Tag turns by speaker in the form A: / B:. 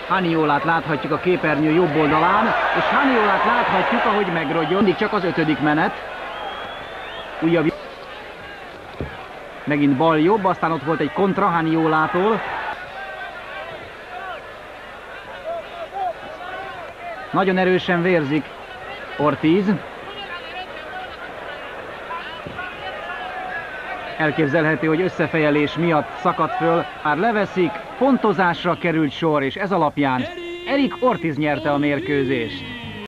A: Janiolát láthatjuk a képernyő jobb oldalán, és Janiolát láthatjuk, ahogy megrodjon. Mindig csak az 5. menet. Újabb. Megint bal jobb, aztán ott volt egy kontra Janiolától. Nagyon erősen vérzik Ortiz. Elképzelhető, hogy összefejelés miatt szakadt föl. Már leveszik, pontozásra került sor, és ez alapján Erik Ortiz nyerte a mérkőzést.